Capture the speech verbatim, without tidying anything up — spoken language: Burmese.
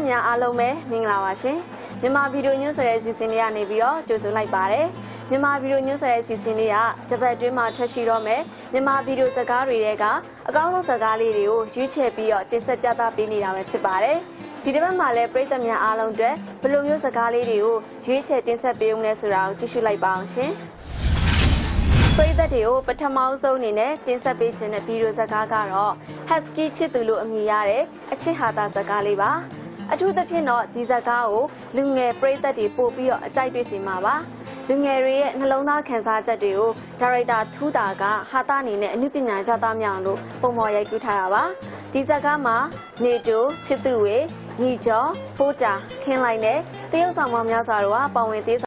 များအားလုံးပဲမင်္ဂလာပါရှင်မြန်မာဗီဒီယိုညွှန်ဆိုတဲ့စီစဉ်လေးကနေပြီးတော့ကြိုဆိုလိုက်ပါတယ်မြန်မာဗီဒီယိုညွှန်ဆိုတဲ့စီစဉ်လေးကတပတ်အတွင်းမှာထွက်ရှိတော့မယ်မြန်မာဗီဒီယိုစကားတွေကအကောင်းဆုံးစကားလေးတွေကိုရွေးချယ်ပြီးတော့တင်ဆက်ပြသပေးနေတာပဲဖြစ်ပါတယ်ဒီတစ်ပတ်မှာလည်းပရိသတ်များအားလုံးအတွက်ဘယ်လိုမျိုးစကားလေးတွေကိုရွေးချယ်တင်ဆက်ပေးဦးမလဲဆိုတာကိုကြည့်ရှုလိုက်ပါအောင်ရှင်ပရိသတ်တွေကိုပထမဆုံးအနေနဲ့တင်ဆက်ပေးခြင်းတဲ့ဗီဒီယိုစကားကတော့ Husky ချစ်သူလို့အမည်ရတဲ့အချစ်ဟာတာစကားလေးပါအထူးသဖြင့်တော့ဒီစကားကိုလူငယ်ပရိသတ်တွေပို့ပြီးတော့အကြိုက်တွေ့စီမှာပါလူငယ်တွေရဲ့နှလုံးသားခံစားချက်တွေကိုဒါရိုက်တာထူးတာကဟာတာအနေနဲ့အမှုပညာရသားမြောင်လို့ပုံပေါ်ရိုက်ကူးထားတာပါဒီစကားမှာနေတိုချစ်သူဝေညီကျော်ဖိုးတာခင်းလိုက်နဲ့တရုတ်ဆောင်မများစွာတို့ကပါဝင်သေး